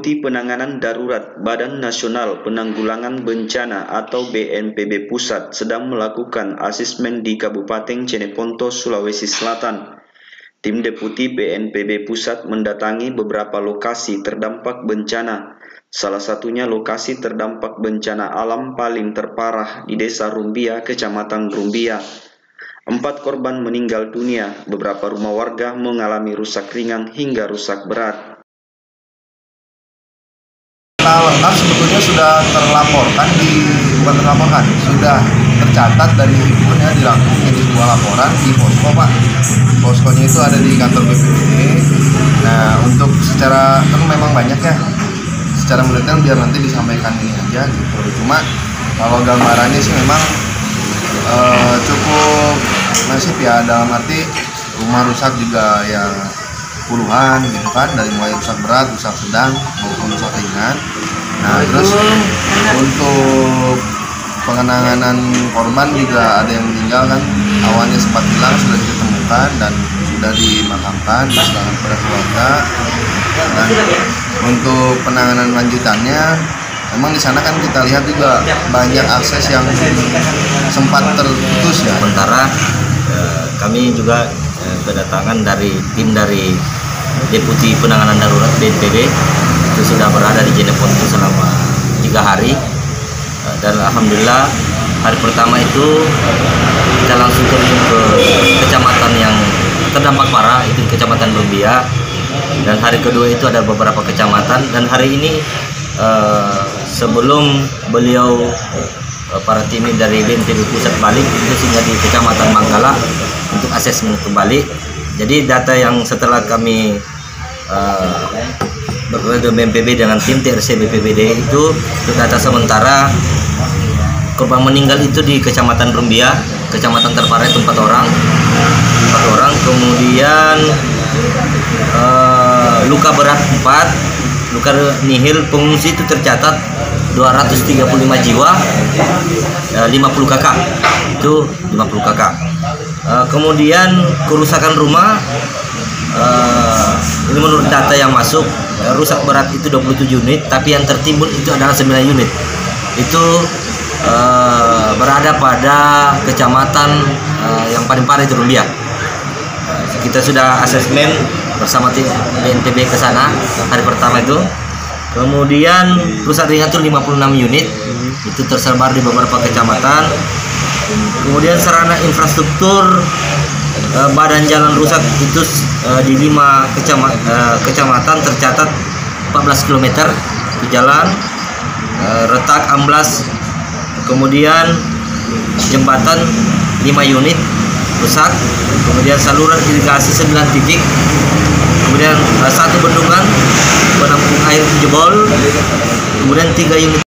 Deputi Penanganan Darurat Badan Nasional Penanggulangan Bencana atau BNPB Pusat sedang melakukan asesmen di Kabupaten Jeneponto, Sulawesi Selatan. Tim Deputi BNPB Pusat mendatangi beberapa lokasi terdampak bencana. Salah satunya lokasi terdampak bencana alam paling terparah di Desa Rumbia, Kecamatan Rumbia. 4 korban meninggal dunia, beberapa rumah warga mengalami rusak ringan hingga rusak berat. Lengkap sebetulnya sudah sudah tercatat dari himpun ya, dirangkum jadi sebuah laporan di posko Pak. Poskonya itu ada di kantor BPBD. Nah untuk secara kan memang banyak ya, secara mendetail biar nanti disampaikan ini aja gitu. Cuma kalau gambarannya sih memang cukup masif ya, dalam arti rumah rusak juga yang puluhan gitu kan, dari mulai rusak berat, rusak sedang maupun rusak ringan. Nah terus untuk pengenangan korban juga ada yang meninggal kan, awalnya sempat hilang sudah ditemukan dan sudah dimakamkan diserahkan kepada keluarga. Dan untuk penanganan lanjutannya memang di sana kan kita lihat juga banyak akses yang sempat terputus ya. Sementara kami juga kedatangan dari tim dari Deputi Penanganan Darurat BNPB itu sudah berada di Jeneponto selama 3 hari, dan alhamdulillah hari pertama itu kita langsung terjun ke kecamatan yang terdampak parah, itu Kecamatan Rumbia, dan hari kedua itu ada beberapa kecamatan. Dan hari ini sebelum beliau para tim dari BNPB Pusat balik itu singgah di Kecamatan Manggala untuk asesmen kembali. Jadi data yang setelah kami berkoordinasi BNPB dengan tim TRC BPBD itu data sementara korban meninggal itu di Kecamatan Rumbia, kecamatan terparah itu 4 orang. Kemudian luka berat 4, luka nihil pengungsi itu tercatat 235 jiwa, 50 kakak, itu 50 kakak. Kemudian kerusakan rumah, ini menurut data yang masuk, rusak berat itu 27 unit, tapi yang tertimbun itu adalah 9 unit. Itu berada pada kecamatan yang paling parah itu Rumbia. Kita sudah asesmen bersama tim BNPB ke sana hari pertama itu. Kemudian rusak ringan itu 56 unit, itu tersebar di beberapa kecamatan. Kemudian sarana infrastruktur, badan jalan rusak itu di 5 kecamatan tercatat 14 km di jalan, retak amblas. Kemudian jembatan 5 unit rusak, kemudian saluran irigasi 9 titik, kemudian 1 bendungan penampung air jebol, kemudian 3 unit